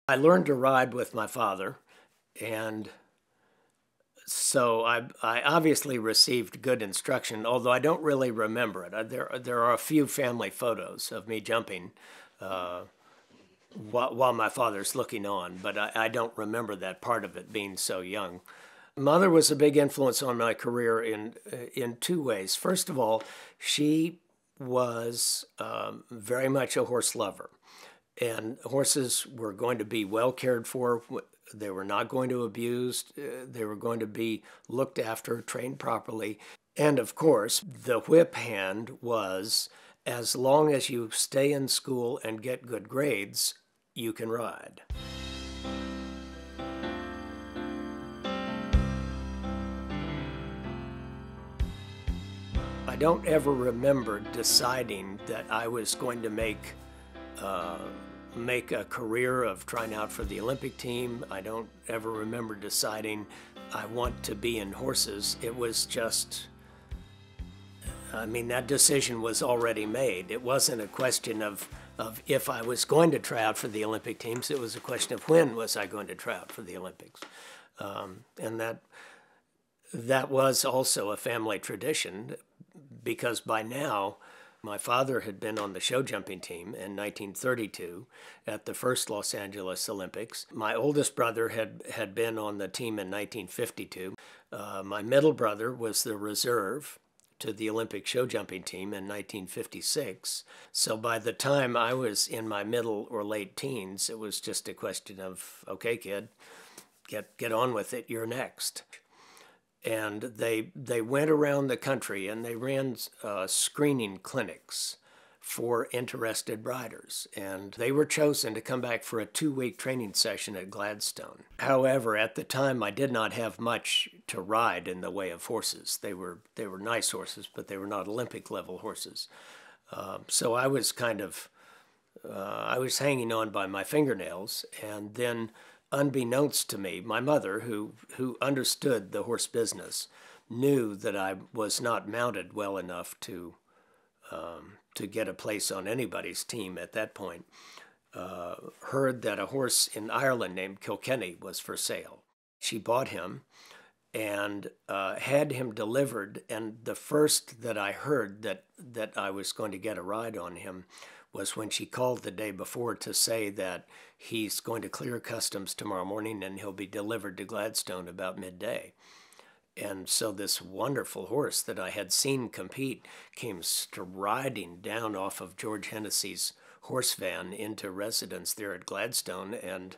I learned to ride with my father, and so I obviously received good instruction, although I don't really remember it. There are a few family photos of me jumping while my father's looking on, but I don't remember that part of it being so young. Mother was a big influence on my career in two ways. First of all, she was very much a horse lover, and horses were going to be well cared for. They were not going to be abused. They were going to be looked after, trained properly. And of course, the whip hand was, as long as you stay in school and get good grades, you can ride. I don't ever remember deciding that I was going to uh, make a career of trying out for the Olympic team. I don't ever remember deciding I want to be in horses. It was just, I mean, that decision was already made. It wasn't a question of if I was going to try out for the Olympic teams. It was a question of when was I going to try out for the Olympics. And that was also a family tradition, because by now my father had been on the show jumping team in 1932 at the first Los Angeles Olympics. My oldest brother had been on the team in 1952. My middle brother was the reserve to the Olympic show jumping team in 1956. So by the time I was in my middle or late teens, it was just a question of, okay, kid, get on with it, you're next. And they went around the country and they ran screening clinics for interested riders, and they were chosen to come back for a 2-week training session at Gladstone. However, at the time I did not have much to ride in the way of horses. They were nice horses, but they were not Olympic level horses. So I was kind of I was hanging on by my fingernails, and then unbeknownst to me, my mother, who understood the horse business, knew that I was not mounted well enough to get a place on anybody's team at that point. Heard that a horse in Ireland named Kilkenny was for sale. She bought him and had him delivered. And the first that I heard that I was going to get a ride on him was when she called the day before to say that he's going to clear customs tomorrow morning and he'll be delivered to Gladstone about midday. And so this wonderful horse that I had seen compete came striding down off of George Hennessy's horse van into residence there at Gladstone, and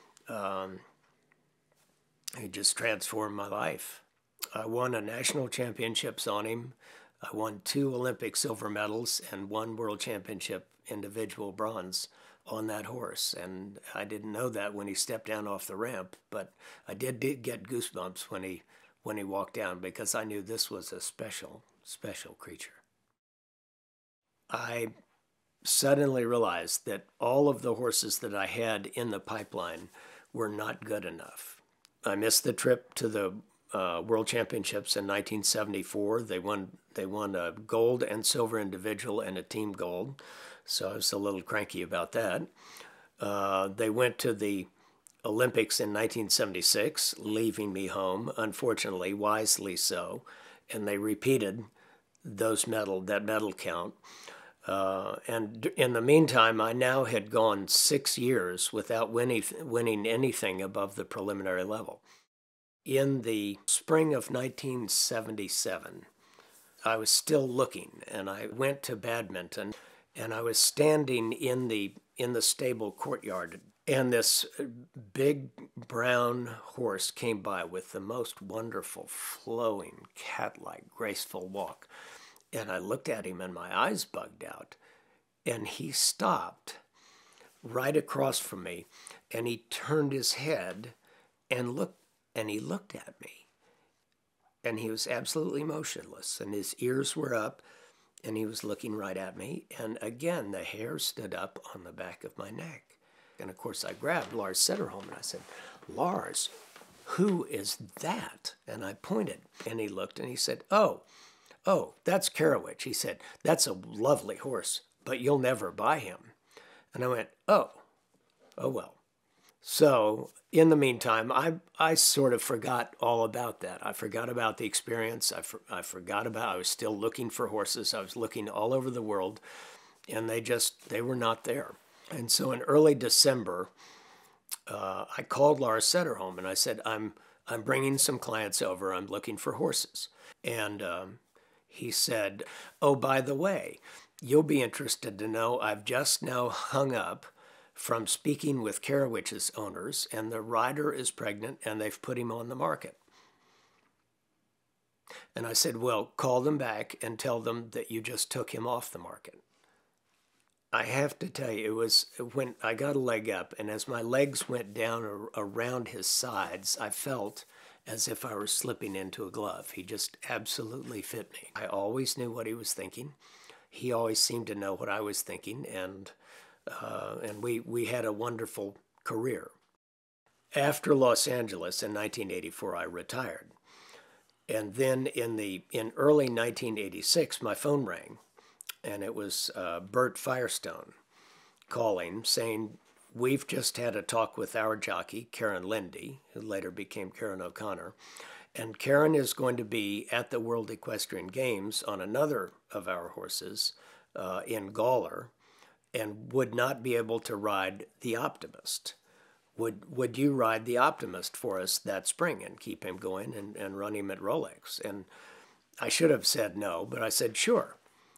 he just transformed my life. I won a national championships on him. I won 2 Olympic silver medals and 1 world championship individual bronze on that horse. And I didn't know that when he stepped down off the ramp, but I did get goosebumps when he walked down, because I knew this was a special creature. I suddenly realized that all of the horses that I had in the pipeline were not good enough. I missed the trip to the World Championships in 1974. They won a gold and silver individual and a team gold, so I was a little cranky about that. They went to the Olympics in 1976, leaving me home, unfortunately, wisely so, and they repeated that medal count. And in the meantime, I now had gone 6 years without winning anything above the preliminary level. In the spring of 1977, I was still looking, and I went to badminton, and I was standing in the stable courtyard, and this big brown horse came by with the most wonderful, flowing, cat-like, graceful walk. And I looked at him and my eyes bugged out. And he stopped right across from me, and he turned his head and he looked at me. And he was absolutely motionless, and his ears were up, and he was looking right at me. And again, the hair stood up on the back of my neck. And of course, I grabbed Lars Sederholm and I said, "Lars, who is that?" And I pointed, and he looked and he said, Oh, that's Karowich." He said, "That's a lovely horse, but you'll never buy him." And I went, oh well. So in the meantime, I sort of forgot all about that. I forgot about the experience. I forgot about, I was still looking for horses. I was looking all over the world, and they were not there. And so in early December, I called Lars Sederholm and I said, I'm bringing some clients over. I'm looking for horses. And he said, oh, by the way, you'll be interested to know I've just now hung up from speaking with Karawich's owners, and the rider is pregnant and they've put him on the market. And I said, well, call them back and tell them that you just took him off the market. I have to tell you, it was when I got a leg up, and as my legs went down around his sides, I felt as if I were slipping into a glove. He just absolutely fit me. I always knew what he was thinking. He always seemed to know what I was thinking, and we had a wonderful career. After Los Angeles in 1984, I retired. And then in early 1986, my phone rang. And it was Bert Firestone calling, saying, we've just had a talk with our jockey, Karen Lindy, who later became Karen O'Connor, and Karen is going to be at the World Equestrian Games on another of our horses in Gawler, and would not be able to ride the Optimist. Would you ride the Optimist for us that spring and keep him going and run him at Rolex? And I should have said no, but I said, sure.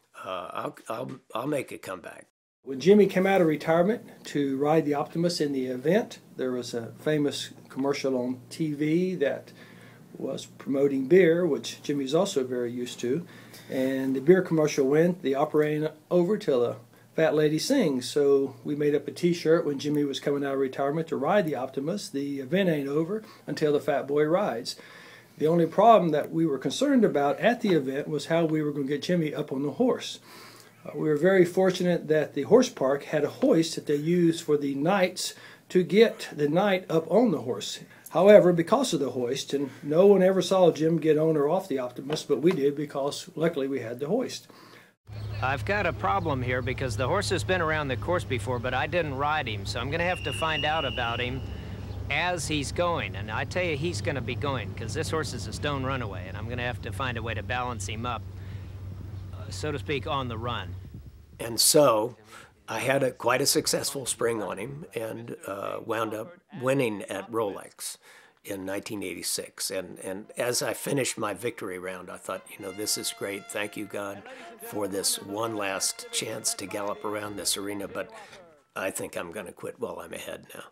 I'll make a comeback. When Jimmy came out of retirement to ride the Optimist in the event, there was a famous commercial on TV that was promoting beer, which Jimmy's also very used to. And the beer commercial went, the opera ain't over till a fat lady sings. So we made up a t-shirt when Jimmy was coming out of retirement to ride the Optimist. The event ain't over until the fat boy rides. The only problem that we were concerned about at the event was how we were going to get Jimmy up on the horse. We were very fortunate that the horse park had a hoist that they used for the knights to get the knight up on the horse. However, because of the hoist, and no one ever saw Jim get on or off the Optimist, but we did because luckily we had the hoist. I've got a problem here because the horse has been around the course before, but I didn't ride him, so I'm going to have to find out about him as he's going. And I tell you, he's going to be going because this horse is a stone runaway, and I'm going to have to find a way to balance him up, so to speak, on the run. And so I had quite a successful spring on him and wound up winning at Rolex in 1986. And as I finished my victory round, I thought, this is great. Thank you, God, for this one last chance to gallop around this arena. But I think I'm going to quit while I'm ahead now.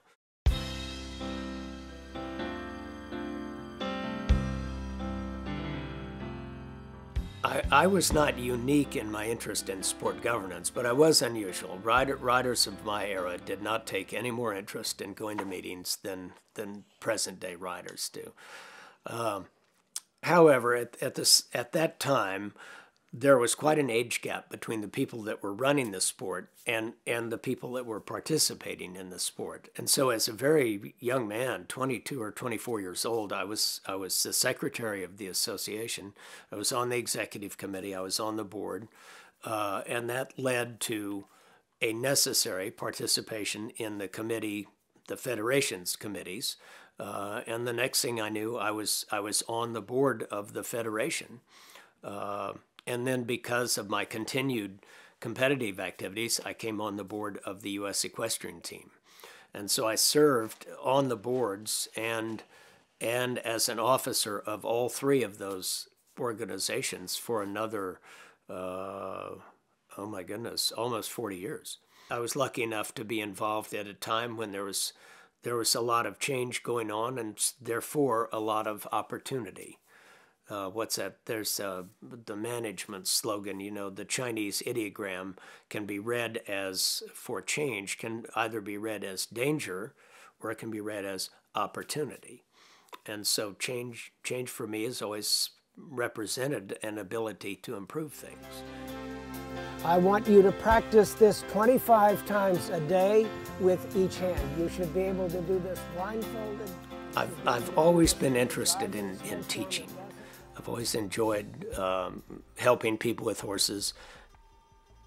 I was not unique in my interest in sport governance, but I was unusual. Riders of my era did not take any more interest in going to meetings than present-day riders do. However, at that time, there was quite an age gap between the people that were running the sport and the people that were participating in the sport. And so as a very young man, 22 or 24 years old, I was the secretary of the association. I was on the executive committee. I was on the board. And that led to a necessary participation in the committee, the federation's committees. And the next thing I knew, I was on the board of the federation. And then because of my continued competitive activities, I came on the board of the U.S. equestrian team. And so I served on the boards and as an officer of all three of those organizations for another, oh my goodness, almost 40 years. I was lucky enough to be involved at a time when there was a lot of change going on and therefore a lot of opportunity. What's that? There's the management slogan, the Chinese ideogram can be read as, for change, can either be read as danger or it can be read as opportunity. And so change for me has always represented an ability to improve things. I want you to practice this 25 times a day with each hand. You should be able to do this blindfolded. I've always been interested in teaching. I've always enjoyed helping people with horses.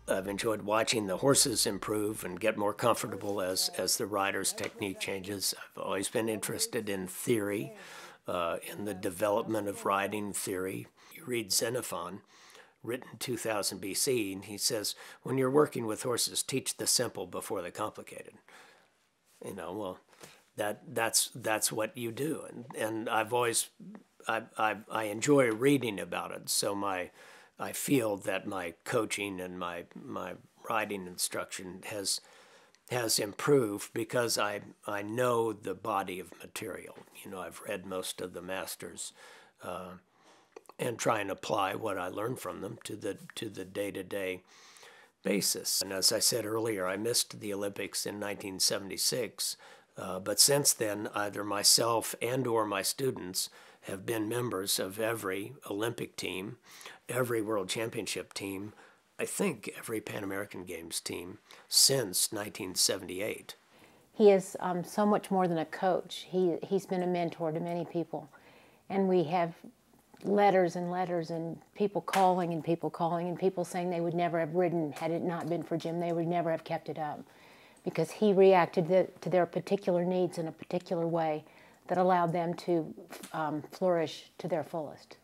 I've enjoyed watching the horses improve and get more comfortable as the rider's technique changes. I've always been interested in theory, in the development of riding theory. You read Xenophon, written 2000 BC, and he says, when you're working with horses, teach the simple before the complicated. You know, well, that's what you do, and I've always I enjoy reading about it. So I feel that my coaching and my riding instruction has improved because I know the body of material. You know, I've read most of the masters, and try and apply what I learned from them to the day-to-day basis. And as I said earlier, I missed the Olympics in 1976, but since then, either myself and or my students have been members of every Olympic team, every World Championship team, I think every Pan American Games team since 1978. He is so much more than a coach. He's been a mentor to many people. And we have letters and letters and people calling and people saying they would never have ridden had it not been for Jim. They would never have kept it up because he reacted to their particular needs in a particular way that allowed them to flourish to their fullest.